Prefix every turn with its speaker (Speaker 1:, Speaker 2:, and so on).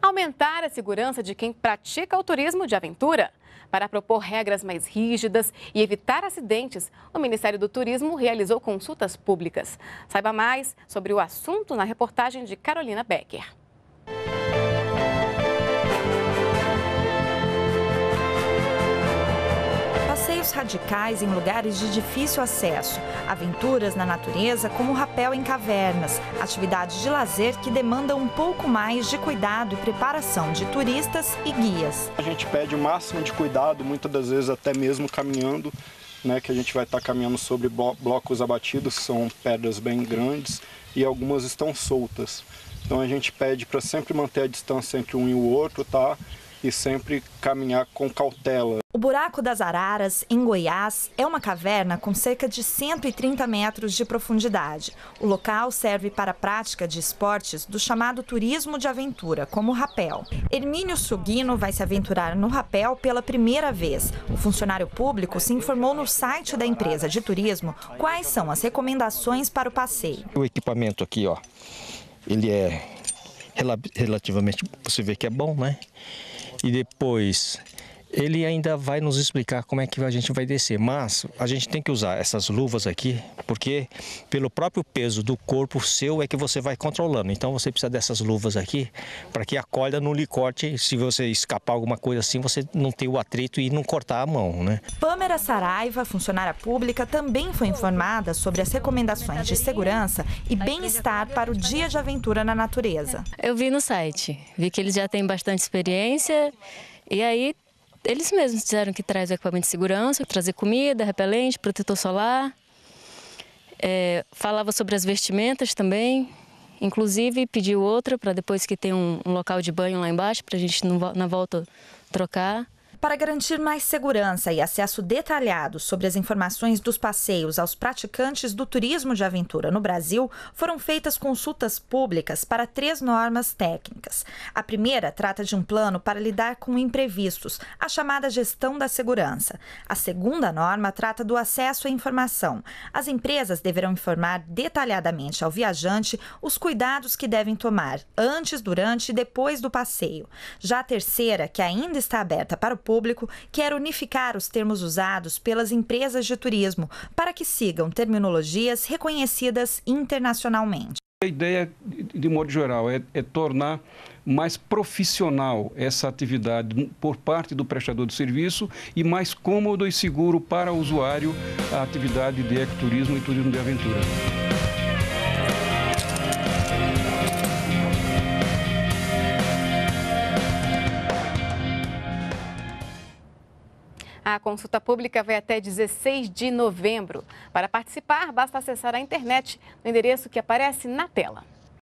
Speaker 1: aumentar a segurança de quem pratica o turismo de aventura. Para propor regras mais rígidas e evitar acidentes, o Ministério do Turismo realizou consultas públicas. Saiba mais sobre o assunto na reportagem de Carolina Becker.
Speaker 2: Passeios radicais em lugares de difícil acesso, aventuras na natureza como rapel em cavernas, atividades de lazer que demandam um pouco mais de cuidado e preparação de turistas e guias.
Speaker 3: A gente pede o máximo de cuidado, muitas das vezes até mesmo caminhando, que a gente vai estar caminhando sobre blocos abatidos, que são pedras bem grandes e algumas estão soltas. Então a gente pede para sempre manter a distância entre um e o outro, tá? E sempre caminhar com cautela.
Speaker 2: O Buraco das Araras, em Goiás, é uma caverna com cerca de 130 metros de profundidade. O local serve para a prática de esportes do chamado turismo de aventura, como o rapel. Hermínio Sugino vai se aventurar no rapel pela primeira vez. O funcionário público se informou no site da empresa de turismo quais são as recomendações para o passeio.
Speaker 4: O equipamento aqui, ó, ele é relativamente, você vê que é bom, né? E depois ele ainda vai nos explicar como é que a gente vai descer, mas a gente tem que usar essas luvas aqui, porque pelo próprio peso do corpo seu é que você vai controlando. Então você precisa dessas luvas aqui para que a corda não lhe corte, se você escapar alguma coisa assim, você não ter o atrito e não cortar a mão, né?
Speaker 2: Pâmera Saraiva, funcionária pública, também foi informada sobre as recomendações de segurança e bem-estar para o dia de aventura na natureza.
Speaker 5: Eu vi no site, vi que eles já têm bastante experiência e aí eles mesmos disseram que traz equipamento de segurança, trazer comida, repelente, protetor solar. Falava sobre as vestimentas também, inclusive pediu outra para depois que tem um local de banho lá embaixo, para a gente na volta trocar.
Speaker 2: Para garantir mais segurança e acesso detalhado sobre as informações dos passeios aos praticantes do turismo de aventura no Brasil, foram feitas consultas públicas para 3 normas técnicas. A primeira trata de um plano para lidar com imprevistos, a chamada gestão da segurança. A segunda norma trata do acesso à informação. As empresas deverão informar detalhadamente ao viajante os cuidados que devem tomar antes, durante e depois do passeio. Já a terceira, que ainda está aberta para o público, quer unificar os termos usados pelas empresas de turismo para que sigam terminologias reconhecidas internacionalmente.
Speaker 6: A ideia, de modo geral, é tornar mais profissional essa atividade por parte do prestador de serviço e mais cômodo e seguro para o usuário a atividade de ecoturismo e turismo de aventura.
Speaker 1: A consulta pública vai até 16 de novembro. Para participar, basta acessar a internet no endereço que aparece na tela.